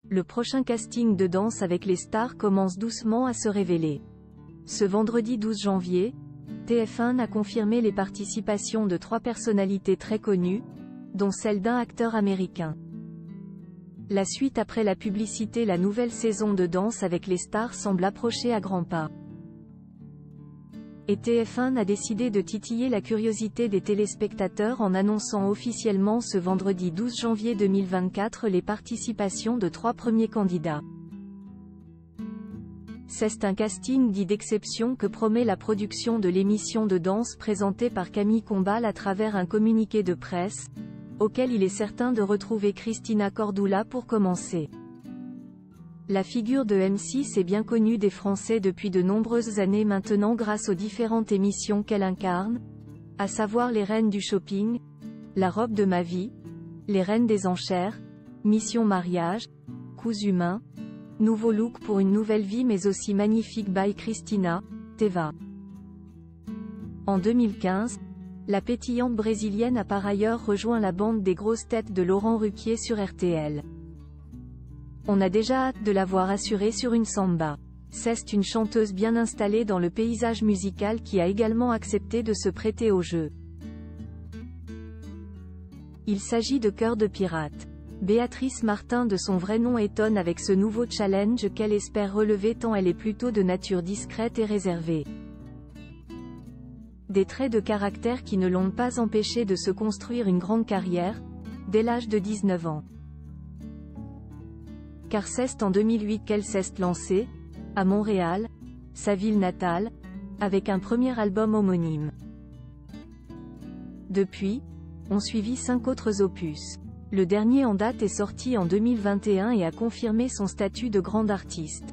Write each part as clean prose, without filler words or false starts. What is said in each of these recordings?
le prochain casting de Danse avec les stars commence doucement à se révéler. Ce vendredi 12 janvier, TF1 a confirmé les participations de 3 personnalités très connues, dont celle d'un acteur américain. La suite après la publicité. La nouvelle saison de Danse avec les stars semble approcher à grands pas. Et TF1 a décidé de titiller la curiosité des téléspectateurs en annonçant officiellement ce vendredi 12 janvier 2024 les participations de 3 premiers candidats. C'est un casting dit d'exception que promet la production de l'émission de danse présentée par Camille Combal à travers un communiqué de presse, auquel il est certain de retrouver Christina Cordula pour commencer. La figure de M6 est bien connue des Français depuis de nombreuses années maintenant grâce aux différentes émissions qu'elle incarne, à savoir Les Reines du Shopping, La Robe de ma vie, Les Reines des Enchères, Mission Mariage, Coups humains, Nouveau look pour une nouvelle vie mais aussi Magnifique by Christina, Teva. En 2015, la pétillante brésilienne a par ailleurs rejoint la bande des grosses têtes de Laurent Ruquier sur RTL. On a déjà hâte de la voir assurée sur une samba. C'est une chanteuse bien installée dans le paysage musical qui a également accepté de se prêter au jeu. Il s'agit de Cœur de pirate. Béatrice Martin de son vrai nom étonne avec ce nouveau challenge qu'elle espère relever tant elle est plutôt de nature discrète et réservée. Des traits de caractère qui ne l'ont pas empêché de se construire une grande carrière, dès l'âge de 19 ans. Car c'est en 2008 qu'elle s'est lancée, à Montréal, sa ville natale, avec un premier album homonyme. Depuis, ont suivi 5 autres opus. Le dernier en date est sorti en 2021 et a confirmé son statut de grande artiste.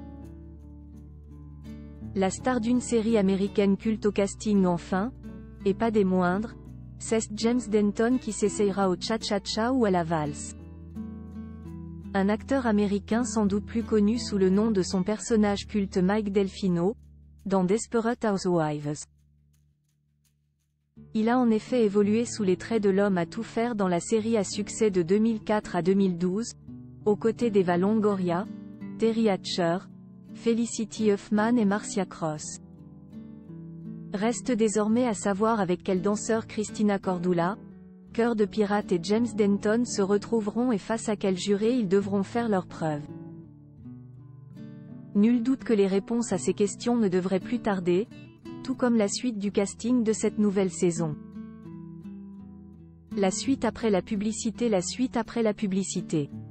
La star d'une série américaine culte au casting enfin, et pas des moindres, c'est James Denton qui s'essayera au cha-cha-cha ou à la valse. Un acteur américain sans doute plus connu sous le nom de son personnage culte Mike Delfino, dans Desperate Housewives. Il a en effet évolué sous les traits de l'homme à tout faire dans la série à succès de 2004 à 2012, aux côtés d'Eva Longoria, Terry Hatcher, Felicity Huffman et Marcia Cross. Reste désormais à savoir avec quel danseur Christina Cordula, Cœur de pirate et James Denton se retrouveront et face à quel juré ils devront faire leurs preuves. Nul doute que les réponses à ces questions ne devraient plus tarder, tout comme la suite du casting de cette nouvelle saison. La suite après la publicité. La suite après la publicité.